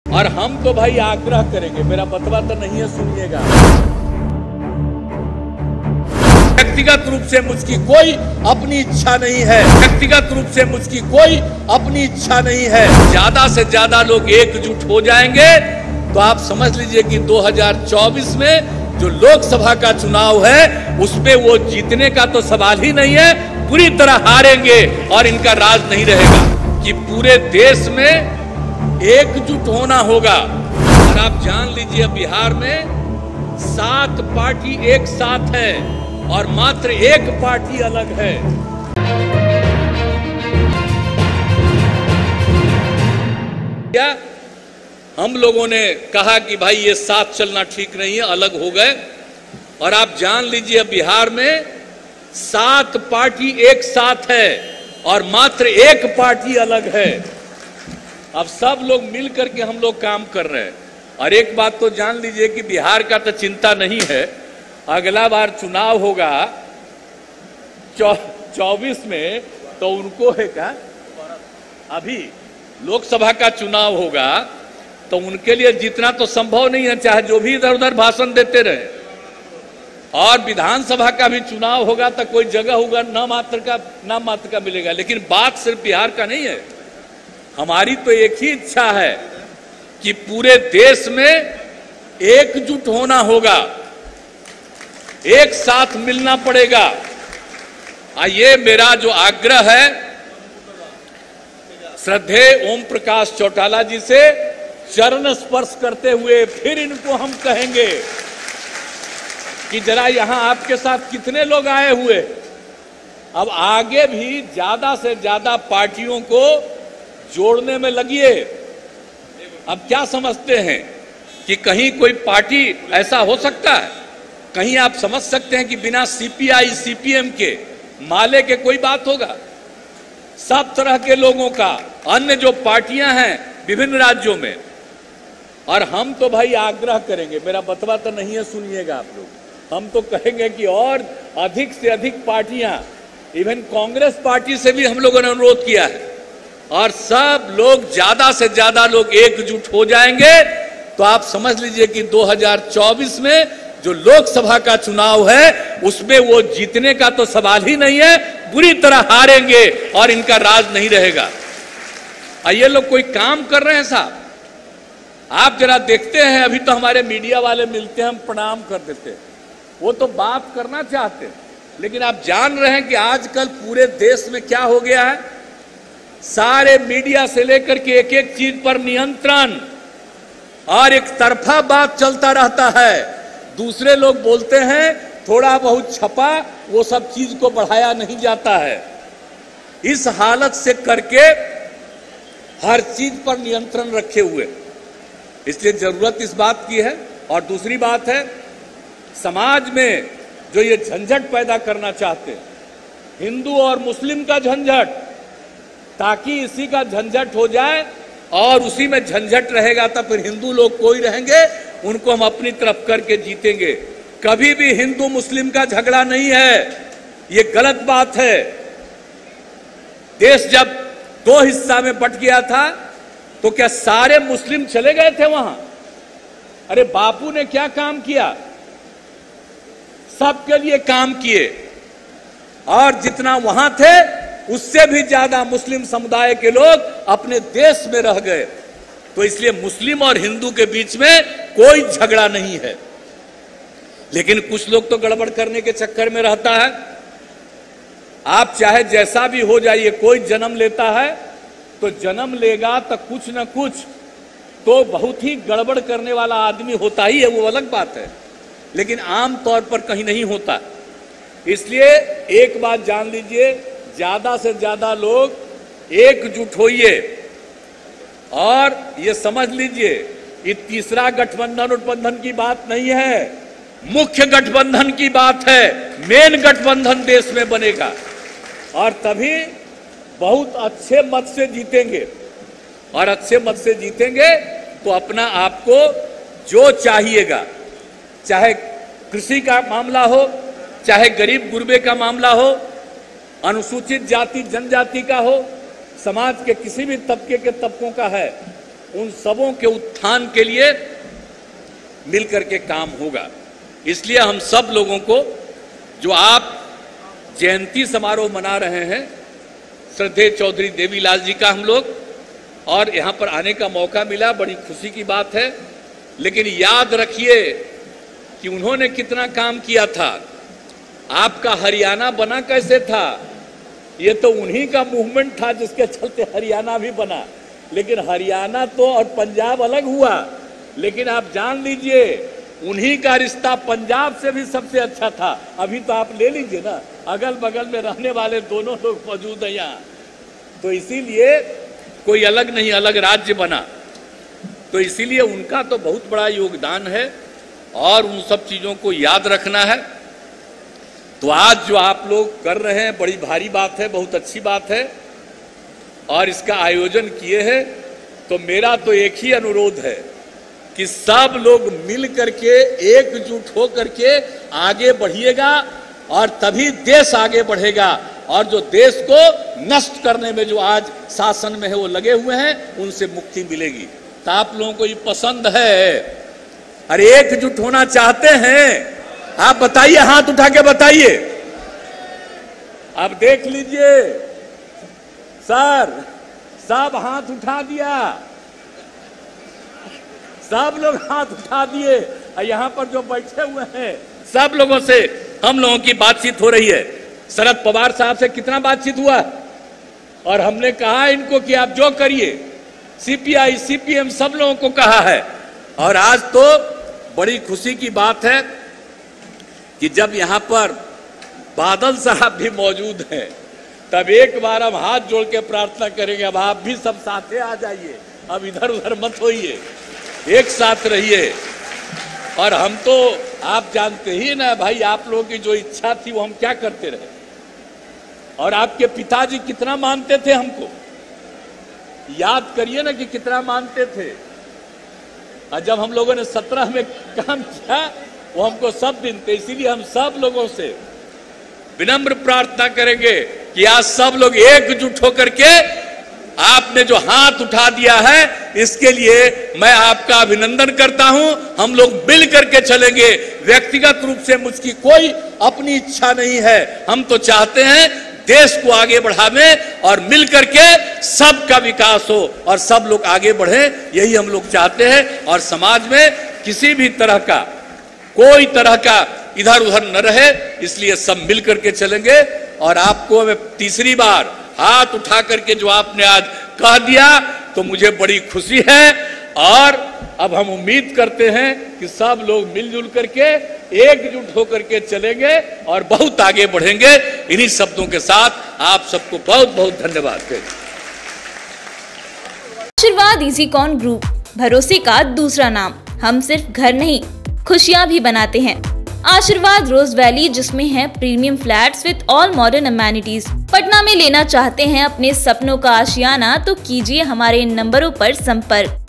और हम तो भाई आग्रह करेंगे, मेरा बतवा तो नहीं है, सुनिएगा। व्यक्तिगत रूप से मुझकी कोई अपनी इच्छा नहीं है, व्यक्तिगत रूप से मुझकी कोई अपनी इच्छा नहीं है। ज्यादा से ज्यादा लोग एकजुट हो जाएंगे तो आप समझ लीजिए कि 2024 में जो लोकसभा का चुनाव है उसमें वो जीतने का तो सवाल ही नहीं है, पूरी तरह हारेंगे और इनका राज नहीं रहेगा। कि पूरे देश में एकजुट होना होगा। और आप जान लीजिए बिहार में 7 पार्टी एक साथ है और मात्र 1 पार्टी अलग है। क्या हम लोगों ने कहा कि भाई ये साथ चलना ठीक नहीं है, अलग हो गए। और आप जान लीजिए बिहार में 7 पार्टी एक साथ है और मात्र 1 पार्टी अलग है। अब सब लोग मिल करके हम लोग काम कर रहे हैं। और एक बात तो जान लीजिए कि बिहार का तो चिंता नहीं है, अगला बार चुनाव होगा 24 में तो उनको है क्या, अभी लोकसभा का चुनाव होगा तो उनके लिए जीतना तो संभव नहीं है, चाहे जो भी इधर उधर भाषण देते रहे। और विधानसभा का भी चुनाव होगा तो कोई जगह होगा नाम मात्र का मिलेगा। लेकिन बात सिर्फ बिहार का नहीं है, हमारी तो एक ही इच्छा है कि पूरे देश में एकजुट होना होगा, एक साथ मिलना पड़ेगा। ये मेरा जो आग्रह है श्रद्धेय ओम प्रकाश चौटाला जी से चरण स्पर्श करते हुए फिर इनको हम कहेंगे कि जरा यहां आपके साथ कितने लोग आए हुए। अब आगे भी ज्यादा से ज्यादा पार्टियों को जोड़ने में लगिए। अब क्या समझते हैं कि कहीं कोई पार्टी ऐसा हो सकता है, कहीं आप समझ सकते हैं कि बिना सीपीआई सीपीएम के माले के कोई बात होगा? सब तरह के लोगों का, अन्य जो पार्टियां हैं विभिन्न राज्यों में। और हम तो भाई आग्रह करेंगे, मेरा बतवा तो नहीं है, सुनिएगा आप लोग। हम तो कहेंगे कि और अधिक से अधिक पार्टियां, इवन कांग्रेस पार्टी से भी हम लोगों ने अनुरोध किया है, और सब लोग ज्यादा से ज्यादा लोग एकजुट हो जाएंगे तो आप समझ लीजिए कि 2024 में जो लोकसभा का चुनाव है उसमें वो जीतने का तो सवाल ही नहीं है, बुरी तरह हारेंगे और इनका राज नहीं रहेगा। ये लोग कोई काम कर रहे हैं साहब, आप जरा देखते हैं। अभी तो हमारे मीडिया वाले मिलते हैं, हम प्रणाम कर देते हैं, वो तो बात करना चाहते हैं। लेकिन आप जान रहे हैं कि आजकल पूरे देश में क्या हो गया है, सारे मीडिया से लेकर के एक एक चीज पर नियंत्रण और एक तरफा बात चलता रहता है। दूसरे लोग बोलते हैं, थोड़ा बहुत छपा, वो सब चीज को बढ़ाया नहीं जाता है। इस हालत से करके हर चीज पर नियंत्रण रखे हुए, इसलिए जरूरत इस बात की है। और दूसरी बात है, समाज में जो ये झंझट पैदा करना चाहते हैं, हिंदू और मुस्लिम का झंझट, ताकि इसी का झंझट हो जाए और उसी में झंझट रहेगा तो फिर हिंदू लोग कोई रहेंगे, उनको हम अपनी तरफ करके जीतेंगे। कभी भी हिंदू मुस्लिम का झगड़ा नहीं है, ये गलत बात है। देश जब 2 हिस्सा में बंट गया था तो क्या सारे मुस्लिम चले गए थे वहां? अरे बापू ने क्या काम किया, सबके लिए काम किए, और जितना वहां थे उससे भी ज्यादा मुस्लिम समुदाय के लोग अपने देश में रह गए। तो इसलिए मुस्लिम और हिंदू के बीच में कोई झगड़ा नहीं है। लेकिन कुछ लोग तो गड़बड़ करने के चक्कर में रहता है। आप चाहे जैसा भी हो जाइए, कोई जन्म लेता है तो जन्म लेगा तो कुछ न कुछ तो बहुत ही गड़बड़ करने वाला आदमी होता ही है, वो अलग बात है। लेकिन आम तौर पर कहीं नहीं होता। इसलिए एक बात जान लीजिए, ज्यादा से ज्यादा लोग एकजुट होइए। और ये समझ लीजिए, ये तीसरा गठबंधन की बात नहीं है, मुख्य गठबंधन की बात है। मेन गठबंधन देश में बनेगा और तभी बहुत अच्छे मत से जीतेंगे। और अच्छे मत से जीतेंगे तो अपना आपको जो चाहिएगा, चाहे कृषि का मामला हो, चाहे गरीब गुरबे का मामला हो, अनुसूचित जाति जनजाति का हो, समाज के किसी भी तबके के तबकों का है, उन सबों के उत्थान के लिए मिलकर के काम होगा। इसलिए हम सब लोगों को, जो आप जयंती समारोह मना रहे हैं श्रद्धेय चौधरी देवीलाल जी का, हम लोग और यहाँ पर आने का मौका मिला, बड़ी खुशी की बात है। लेकिन याद रखिए कि उन्होंने कितना काम किया था। आपका हरियाणा बना कैसे था? ये तो उन्हीं का मूवमेंट था जिसके चलते हरियाणा भी बना। लेकिन हरियाणा तो और पंजाब अलग हुआ, लेकिन आप जान लीजिए उन्हीं का रिश्ता पंजाब से भी सबसे अच्छा था। अभी तो आप ले लीजिए ना, अगल बगल में रहने वाले दोनों लोग मौजूद हैं यहाँ। तो इसीलिए कोई अलग नहीं, अलग राज्य बना। तो इसीलिए उनका तो बहुत बड़ा योगदान है और उन सब चीजों को याद रखना है। तो आज जो आप लोग कर रहे हैं बड़ी भारी बात है, बहुत अच्छी बात है और इसका आयोजन किए हैं। तो मेरा तो एक ही अनुरोध है कि सब लोग मिल करके एकजुट हो करके आगे बढ़िएगा और तभी देश आगे बढ़ेगा। और जो देश को नष्ट करने में जो आज शासन में है वो लगे हुए हैं, उनसे मुक्ति मिलेगी। तो आप लोगों को ये पसंद है? अरे एकजुट होना चाहते हैं? आप बताइए, हाथ उठा के बताइए। अब देख लीजिए सर, सब हाथ उठा दिया, सब लोग हाथ उठा दिए। यहां पर जो बैठे हुए हैं सब लोगों से हम लोगों की बातचीत हो रही है। शरद पवार साहब से कितना बातचीत हुआ और हमने कहा इनको कि आप जो करिए, सीपीआई सीपीएम सब लोगों को कहा है। और आज तो बड़ी खुशी की बात है कि जब यहां पर बादल साहब भी मौजूद हैं, तब एक बार हम हाथ जोड़ के प्रार्थना करेंगे, अब आप भी सब साथे आ जाइए, अब इधर उधर मत होइए, एक साथ रहिए। और हम तो आप जानते ही ना भाई, आप लोगों की जो इच्छा थी वो हम क्या करते रहे। और आपके पिताजी कितना मानते थे हमको, याद करिए ना कि कितना मानते थे। और जब हम लोगों ने 17 में काम किया वो हमको सब दिन थे। इसीलिए हम सब लोगों से विनम्र प्रार्थना करेंगे कि आज सब लोग एकजुट होकर के आपने जो हाथ उठा दिया है इसके लिए मैं आपका अभिनंदन करता हूं। हम लोग मिल करके चलेंगे। व्यक्तिगत रूप से मुझकी कोई अपनी इच्छा नहीं है, हम तो चाहते हैं देश को आगे बढ़ावे और मिल करके सबका विकास हो और सब लोग आगे बढ़े, यही हम लोग चाहते हैं। और समाज में किसी भी तरह का कोई तरह का इधर उधर न रहे, इसलिए सब मिल करके चलेंगे। और आपको मैं तीसरी बार हाथ उठा करके जो आपने आज कह दिया तो मुझे बड़ी खुशी है। और अब हम उम्मीद करते हैं कि सब लोग मिलजुल करके एकजुट होकर के चलेंगे और बहुत आगे बढ़ेंगे। इन्हीं शब्दों के साथ आप सबको बहुत बहुत धन्यवाद। आशीर्वाद इजीकॉन ग्रुप, भरोसे का दूसरा नाम। हम सिर्फ घर नहीं, खुशियां भी बनाते हैं। आशीर्वाद रोज वैली, जिसमें है premium flats with all modern amenities. Patna में लेना चाहते हैं अपने सपनों का आशियाना, तो कीजिए हमारे इन नंबरों पर संपर्क।